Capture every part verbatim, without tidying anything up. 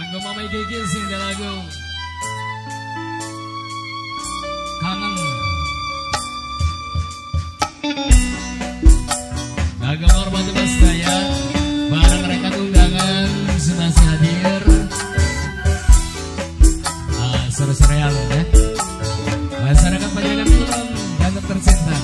Kanggo Mama Gigi sing lagu Kangen. Kagak hormati Mas Daya, barang rekan undangan sudah hadir. Ah, seru-seruan ya. Masyarakat Panjenengan Kulon dan tercinta.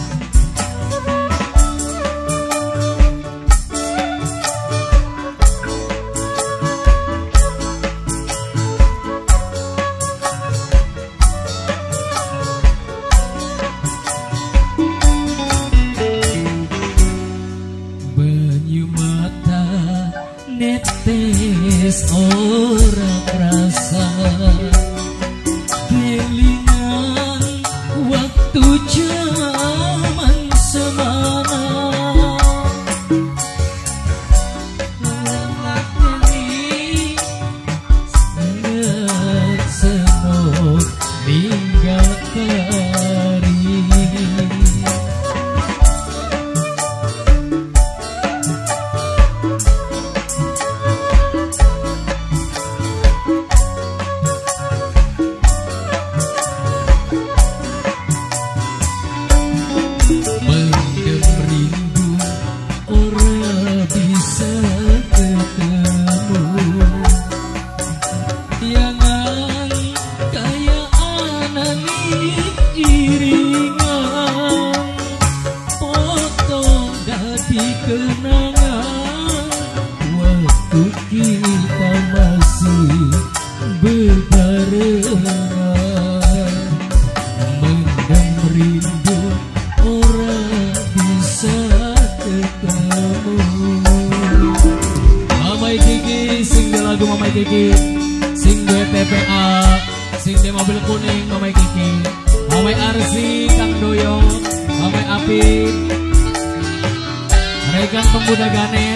Netes ora kerasa kelingan waktu zaman semana lagi sangat senok tinggal kari. Kenangan waktu kita masih berbarengan, mendem rindu orang bisa ketemu. Mama Gigi sing di lagu Mama Gigi, sing di T P A, sing di mobil kuning Mama Gigi, Mama Arsi Kang Doyo, Mama Apit, rekan pemuda Ganet,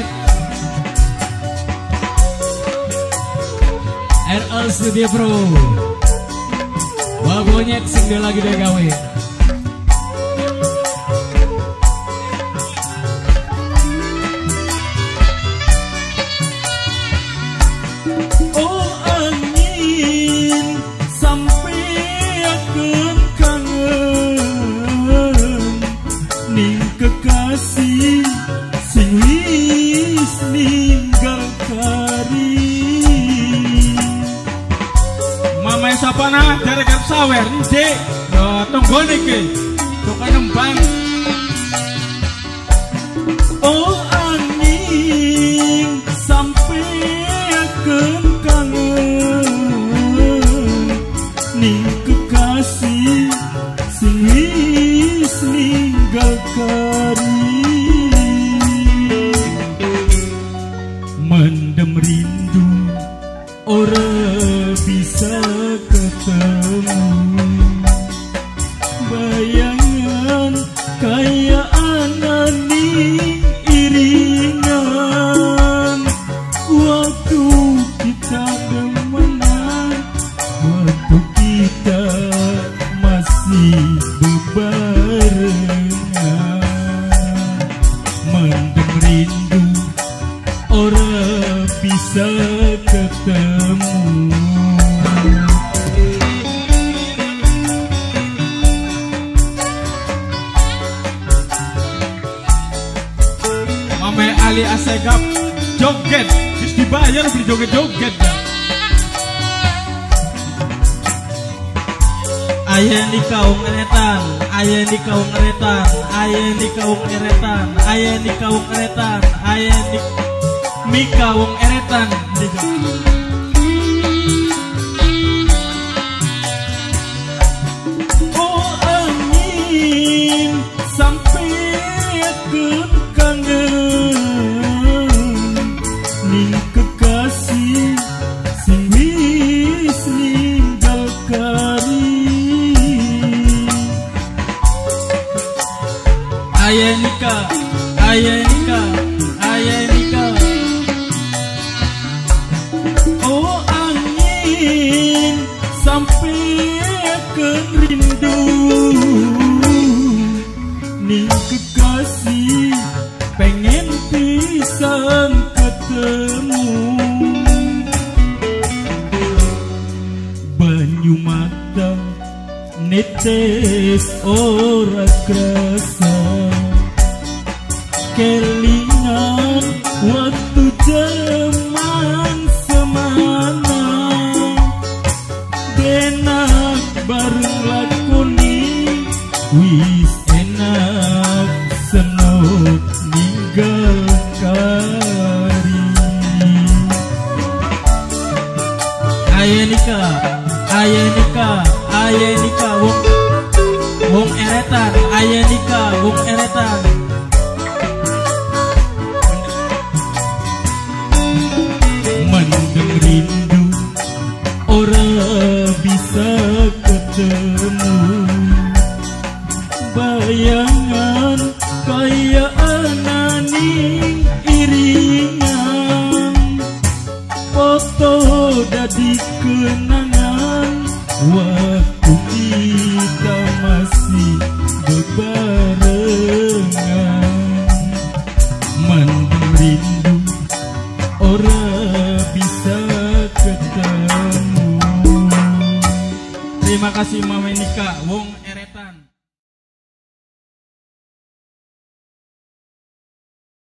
R L Studio Pro, Babonyek sing di lagi deh gawe. Oh angin sampai akan kangen ning kekasih sing wis ninggal kari. Mama sapana derek arep sawer ndek yo tunggu niki bukan nembang. Oh angin sampai akan kangen ning kekasih sing wis ninggal kari. Mendem rindu ora bisa ketemu, bayangan kaya anani iringan waktu kita demenan, waktu kita masih bebarengan. Mendem rindu ora bisa ketemu. Mame Ali Asegap joget, wis dibayar beli joget-joget ya. Ayah di kaung eretan, ayah di kaung eretan, ayah di kaung eretan, ayah di kaung eretan, ayah di Mika wong eretan. Oh angin sampai akan kangen ning kekasih sing wis ninggal kari. Ayah Nika, ayah Nika, ayah Nika. Oh angin sampai akan rindu ning kekasih pengen pisan ketemu. nites ora krasa kelingan waktu zaman semana denak bareng lakoni wis enak senok ninggal kari aya nikah aya nikah aya nikah wong wong eretan aya nikah wong eretan mendeng rindu ora bisa ketemu bayangan kaya ananing iringan foto dadi kenangan waktu kita masih bebarengan mendem rindu ora bisa ketemu. Terima kasih Mama Nika wong